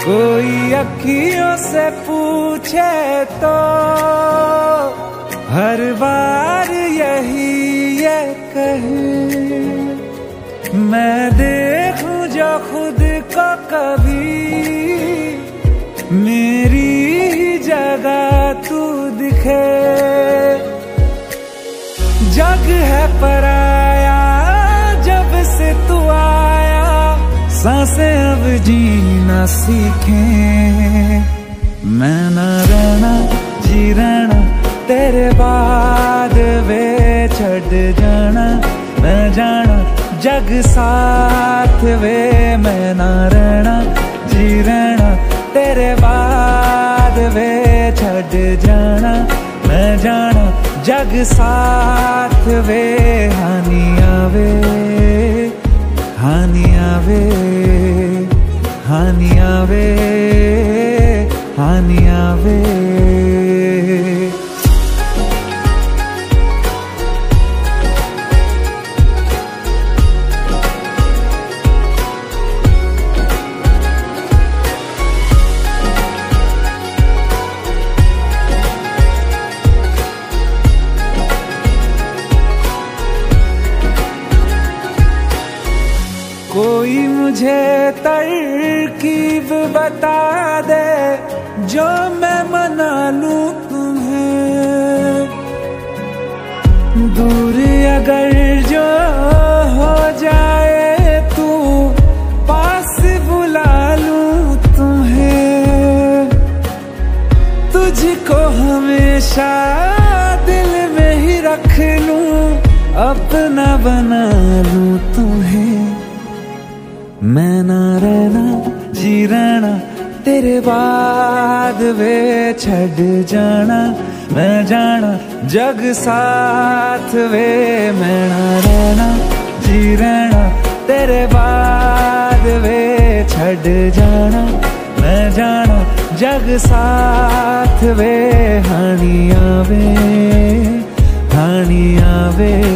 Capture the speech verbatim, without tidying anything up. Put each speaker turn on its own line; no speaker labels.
कोई अखियों से पूछे तो हर बार यही ये कहे, मैं देखूं जो खुद को कभी मेरी ही जगह तू दिखे। जग है पराया जब से तू आया, सांसें अब जीना सीखे। मैं ना रहना जी रहना तेरे बाद वे छड़ जाना, मैं जाना जग साथ वे। मैं ना रहना जी रहना तेरे बाद वे छड़ जाना, मैं जाना जग साथ वे। हानि आवे हानि आवे हानि आवे हानि आवे। कोई मुझे तरकीब बता दे जो मैं मना लूं तुम्हें। दूर अगर जो हो जाए तू पास बुला लूं तुम्हें। तुझको हमेशा दिल में ही रख लूं, अपना बना लूं तुम्हें। मैं ना रहना जी रहना तेरे बाद वे छड़ जाना, मैं जाना जग साथ वे। मैं ना रहना जी रहना तेरे बाद वे छड़ जाना, मैं जाना जग साथ वे। हानि आवे हानि आवे